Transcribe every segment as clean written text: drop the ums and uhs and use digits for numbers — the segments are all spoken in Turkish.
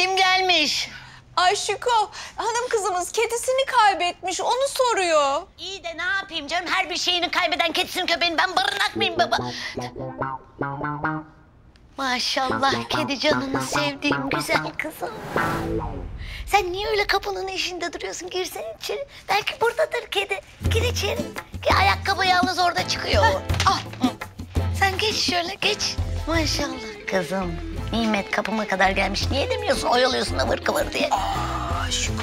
Kim gelmiş? Ayşuko, hanım kızımız kedisini kaybetmiş, onu soruyor. İyi de ne yapayım canım? Her bir şeyini kaybeden kedisini köpeğini ben barınak mıyım baba? Maşallah kedi canını sevdiğim güzel kızım. Sen niye öyle kapının eşiğinde duruyorsun? Girsene içeri. Belki buradadır kedi. Gir içeri. Ayakkabı yalnız orada çıkıyor. Al. Sen geç şöyle geç. Maşallah kızım. Nimet kapıma kadar gelmiş. Niye demiyorsun? Oyalıyorsun ıvır kıvır diye. Ayşuko.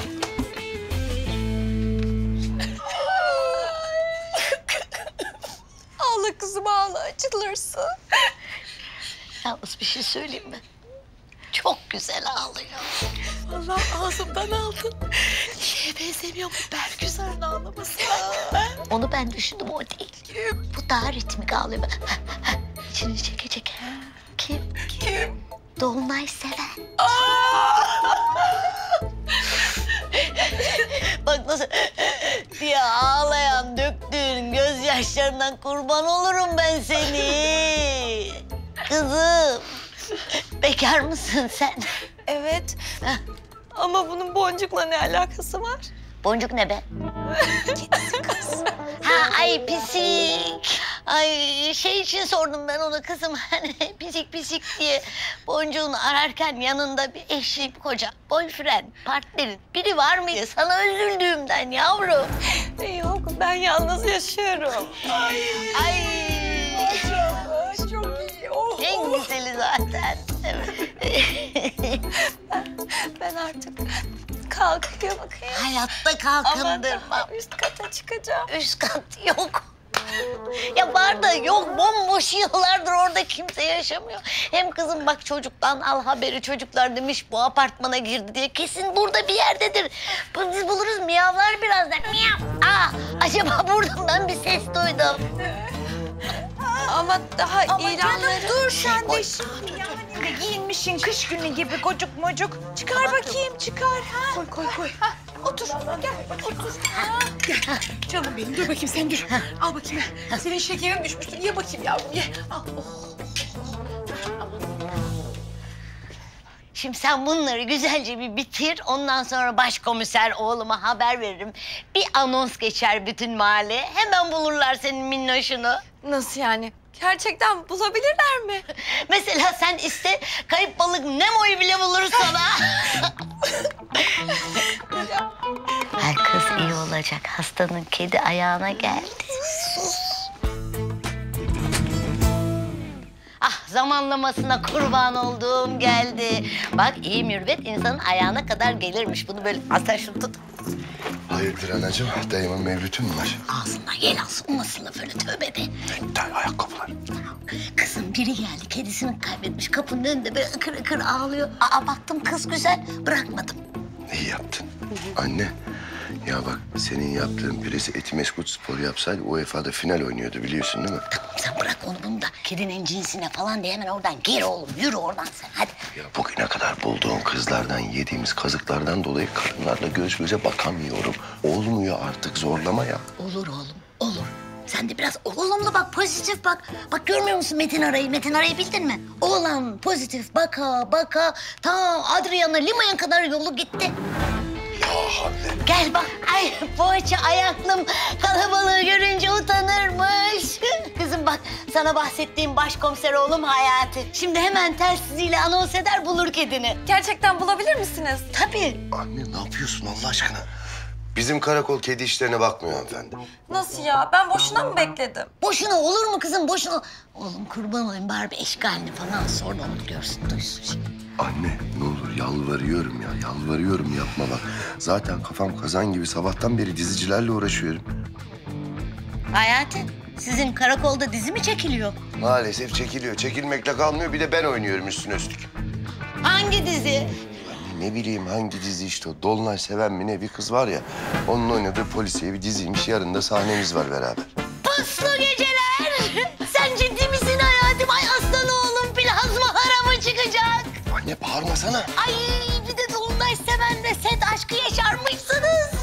Ağla kızım ağla, acılırsın. Yalnız bir şey söyleyeyim mi? Çok güzel ağlıyor. Allah ağzımdan aldın. Şeye benzemiyor mu Bergüzar'ın ağlamasına? Onu ben düşündüm, o değil. Bu daha ritmik ağlıyor. İçini çekecek. Kim? Kim? Dolunay seven. Bak nasıl diye ağlayan, döktüğün gözyaşlarından kurban olurum ben seni. Kızım, bekar mısın sen? Evet. Ama bunun Boncuk'la ne alakası var? Boncuk ne be? Kedisi kız. Ha ay pisik. Ay şey için sordum ben ona kızım. Hani pisik pisik diye Boncuk'unu ararken yanında bir eşi, koca, boyfriend, partnerin biri var mı diye sana üzüldüğümden yavrum. Yok, ben yalnız yaşıyorum. Ay. Maşallah, çok iyi. Oh. En güzeli zaten. Ben artık kalkıyor bakayım. Hayatta kalkındırmam. Ama üst kata çıkacağım. Üst kat yok. Ya var da yok, bomboş yıllardır orada kimse yaşamıyor. Hem kızım bak çocuktan al haberi, çocuklar demiş bu apartmana girdi diye. Kesin burada bir yerdedir. Biz buluruz, miyavlar birazdan. Miyav. Aa, acaba buradan ben bir ses duydum. Ama daha Ama ilanları... canım dur sen Oy. de şimdi yani giyinmişsin kış günü gibi gocuk mocuk. Çıkar bakayım çıkar. Ha? Koy koy koy. Ha, otur gel otur. Gel canım benim dur bakayım sen dur. Al bakayım. Senin şekerin düşmüştür. Ye bakayım yavrum ye. Al. Oh. Şimdi sen bunları güzelce bir bitir. Ondan sonra başkomiser oğluma haber veririm. Bir anons geçer bütün mahalle. Hemen bulurlar senin minnoşunu. Nasıl yani? Gerçekten bulabilirler mi? Mesela sen iste, kayıp balık Nemo'yu bile bulur sana. Ay kız iyi olacak. Hastanın kedi ayağına geldi. Sus. Ah zamanlamasına kurban olduğum geldi. Bak iyi mürvet insanın ayağına kadar gelirmiş. Bunu böyle asla şunu tut. Hayırdır anacığım? Dayımın mevlütü mü var? Ağzından yel alsın. O nasıl laf öyle, tövbe de. Ayakkabılar. Kızım biri geldi, kedisini kaybetmiş. Kapının önünde böyle ıkır ıkır ağlıyor. Aa baktım kız güzel, bırakmadım. İyi yaptın. Anne, ya bak senin yaptığın birisi Etimeskut Spor yapsaydı UEFA'da final oynuyordu biliyorsun değil mi? Tamam sen bırak onu bunu da. Kedinin cinsine falan diye hemen oradan gir oğlum. Yürü oradan sen hadi. Ya bugüne kadar bulduğum kızlardan yediğimiz kazıklardan dolayı karınlarla göz göze bakamıyorum. Olmuyor artık, zorlama ya. Olur oğlum, olur. Sen de biraz olumlu bak, pozitif bak. Bak görmüyor musun Metin Aray'ı? Metin Aray'ı bildin mi? Oğlan pozitif baka baka ta Adriana Lima'ya kadar yolu gitti. Ya Havle. Gel bak, ay poğaça ayaklım kalabalığı görünce utanırmış. Kızım bak, sana bahsettiğim başkomiser oğlum Hayati. Şimdi hemen telsiziyle anons eder bulur kedini. Gerçekten bulabilir misiniz? Tabii. Anne ne yapıyorsun Allah aşkına? Bizim karakol kedi işlerine bakmıyor hanımefendi. Nasıl ya? Ben boşuna mı bekledim? Boşuna olur mu kızım, boşuna? Oğlum kurban olayım bari bir eşkalini falan sonra onu görsün, duysun şimdi. Anne ne olur yalvarıyorum ya, yalvarıyorum yapma bak. Zaten kafam kazan gibi sabahtan beri dizicilerle uğraşıyorum. Hayati, sizin karakolda dizi mi çekiliyor? Maalesef çekiliyor. Çekilmekle kalmıyor bir de ben oynuyorum üstüne üstlük. Hangi dizi? Ne bileyim hangi dizi işte o. Dolunay Seven mi ne bir kız var ya. Onun oynadığı polisiye bir diziymiş. Yarın da sahnemiz var beraber. Puslu geceler. Sen ciddi misin hayatım? Ay aslan oğlum plazmalara mı çıkacak? Anne bağırmasana. Ay bir de Dolunay Seven'le set aşkı yaşarmışsınız.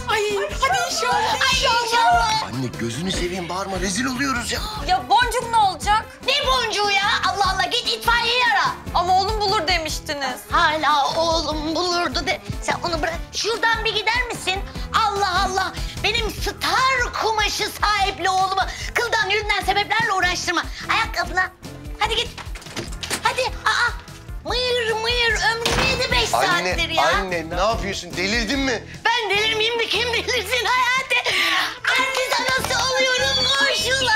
Ay hadi inşallah. Ay inşallah. Anne gözünü seveyim bağırma rezil oluyoruz ya. Ya Boncuk ne olacak? Ne boncuğu ya? Allah Allah git itfaiyeyi ara. Ama oğlum bulur demiştiniz. Hala oğlum bulurdu de. Sen onu bırak. Şuradan bir gider misin? Allah Allah. Benim star kumaşı sahipli oğlumu kıldan yüründen sebeplerle uğraştırma. Ayakkabına. Hadi git. Hadi. Aa. Mıyır mıyır ömrüm yedi 5 saattir ya. Anne ne yapıyorsun delirdin mi? Ben delirmeyeyim de kim delirsin hayatı? Artist anası oluyorum koşun